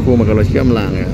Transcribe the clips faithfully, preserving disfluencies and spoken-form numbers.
คู่มากับรถเชื่อมรางเนี่ย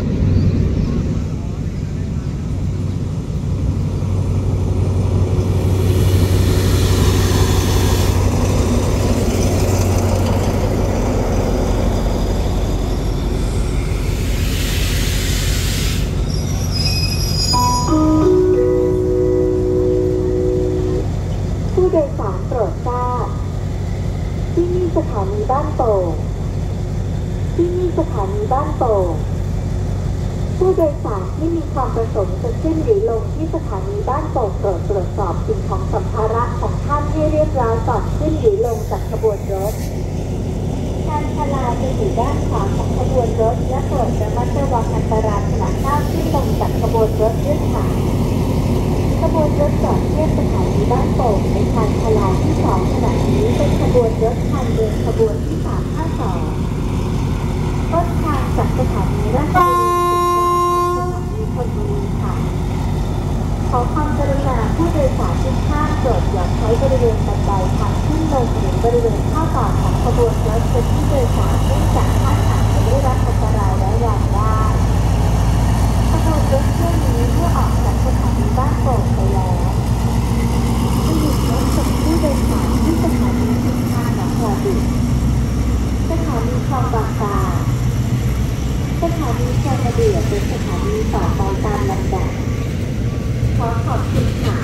ผู้โดยสารโปรดทราบที่นี่สถานีบ้านโป่งที่นี่สถานีบ้านโป่งผู้โดยสารที่มีความประสงค์จะขึ้นหรือลงที่สถานีบ้านโป่งโปรดตรวจสอบสิ่งของสัมภาระของท่านให้เรียบร้อยก่อนขึ้นหรือลงจากขบวนรถชานชาลาจะอยู่ด้านขวาของขบวนรถและโปรดระมัดระวังอันตรายขณะก้าวขึ้นลงจากขบวนรถด้วยค่ะขบวนรถจอดเทียบสถานีบ้านโป่งในชานชาลาที่สองขณะนี้เป็นขบวนรถทางเดินขบวนที่สามห้าสองต้นทางจากสถานีราชบุรีถึงปลายทางสถานีธนบุรีค่ะขอความกรุณาผู้โดยสารทุกท่านโปรดอย่าใช้บริเวณบันไดทางขึ้นลงหรือบริเวณข้อต่อของขบวนรถเป็นที่โดยสารเนื่องจากท่านอาจจะได้รับอันตรายและวางได้ขบวนรถเที่ยวนี้เมื่อออกจากสถานีบ้านโป่งไปแล้วจะหยุดรถส่งผู้โดยสารที่สถานีสินค้าหนองบัวดิบสถานีคลองบางกาสถานีชลบุรีเป็นสถานีต่อไปตามลำดับขอขอบคุณค่ะ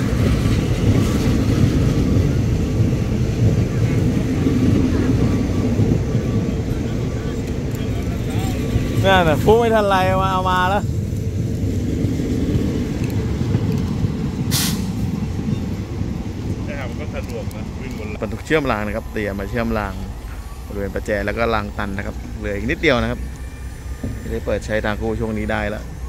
นี่นน่ะพูดไม่ทันไรมาเอามาแล้วใช่ครับมันก็สะดวกนะวิ่งบนบรรทุกเชื่อมรางนะครับเตรียมมาเชื่อมรางบริเวณประแจแล้วก็รางตันนะครับเหลืออีกนิดเดียวนะครับจะได้เปิดใช้ทางคู่ช่วงนี้ได้แล้ว